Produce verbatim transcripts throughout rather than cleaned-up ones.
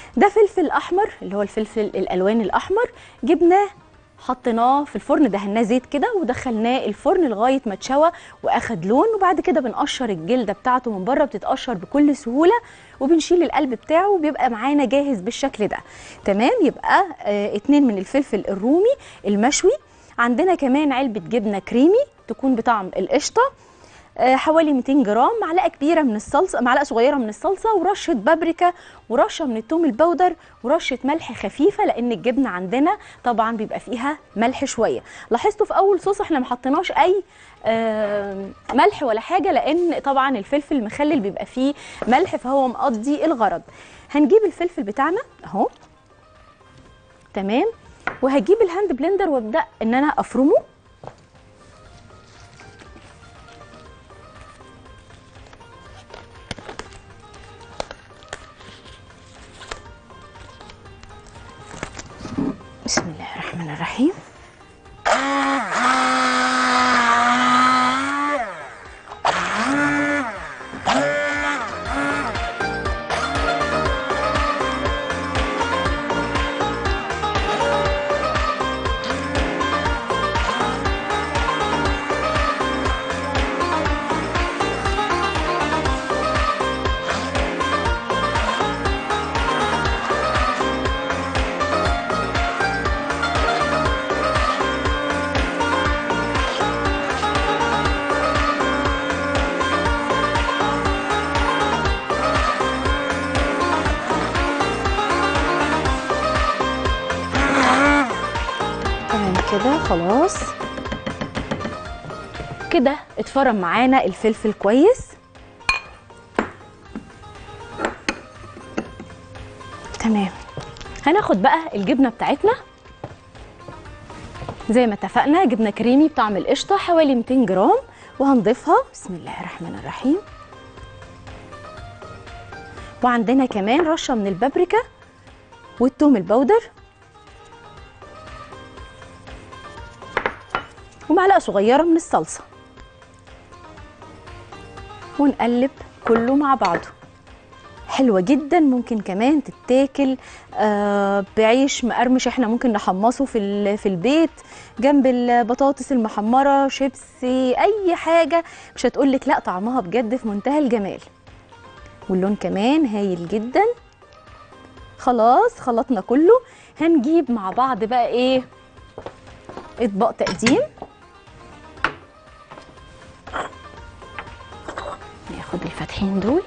ده فلفل احمر اللي هو الفلفل الالوان الاحمر، جبناه حطيناه في الفرن، دهناه زيت كده ودخلناه الفرن لغايه ما اتشوى واخد لون. وبعد كده بنقشر الجلده بتاعته من بره، بتتقشر بكل سهوله، وبنشيل القلب بتاعه وبيبقى معانا جاهز بالشكل ده. تمام. يبقى اه اتنين من الفلفل الرومي المشوي. عندنا كمان علبه جبنه كريمي تكون بطعم القشطه، حوالي مئتين جرام، معلقه كبيره من الصلصه، معلقه صغيره من الصلصه، ورشه بابريكا، ورشه من الثوم البودر، ورشه ملح خفيفه، لان الجبنه عندنا طبعا بيبقى فيها ملح شويه. لاحظتوا في اول صوص احنا ما حطيناش اي ملح ولا حاجه، لان طبعا الفلفل المخلل بيبقى فيه ملح، فهو مقضي الغرض. هنجيب الفلفل بتاعنا اهو. تمام. وهجيب الهاند بلندر وابدا ان انا افرمه. بسم الله الرحمن الرحيم. كده خلاص كده اتفرم معانا الفلفل كويس. تمام. هناخد بقى الجبنه بتاعتنا زي ما اتفقنا، جبنه كريمي بطعم القشطه حوالي مئتين جرام، وهنضيفها. بسم الله الرحمن الرحيم. وعندنا كمان رشه من البابريكا والثوم البودر، ومعلقه صغيره من الصلصه، ونقلب كله مع بعضه. حلوه جدا. ممكن كمان تتاكل آه بعيش مقرمش، احنا ممكن نحمصه في في البيت جنب البطاطس المحمره، شيبسي، اي حاجه مش هتقولك لا، طعمها بجد في منتهى الجمال، واللون كمان هايل جدا. خلاص خلطنا كله. هنجيب مع بعض بقى ايه، اطباق تقديم. ناخد الفاتحين دول.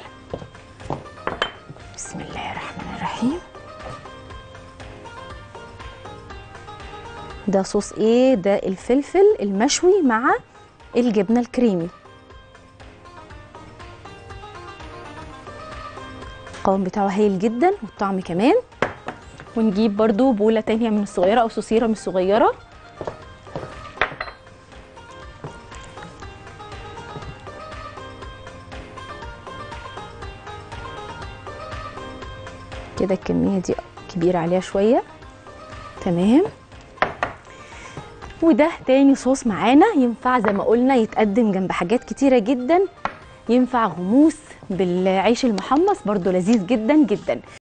بسم الله الرحمن الرحيم. ده صوص ايه؟ ده الفلفل المشوي مع الجبنه الكريمي. القوام بتاعه هايل جدا والطعم كمان. ونجيب برضو بوله تانية من الصغيره او صوصيره من الصغيره. كده الكميه دي كبيره عليها شويه. تمام. وده تاني صوص معانا، ينفع زي ما قلنا يتقدم جنب حاجات كتيره جدا. ينفع غموس بالعيش المحمص برضو لذيذ جدا جدا.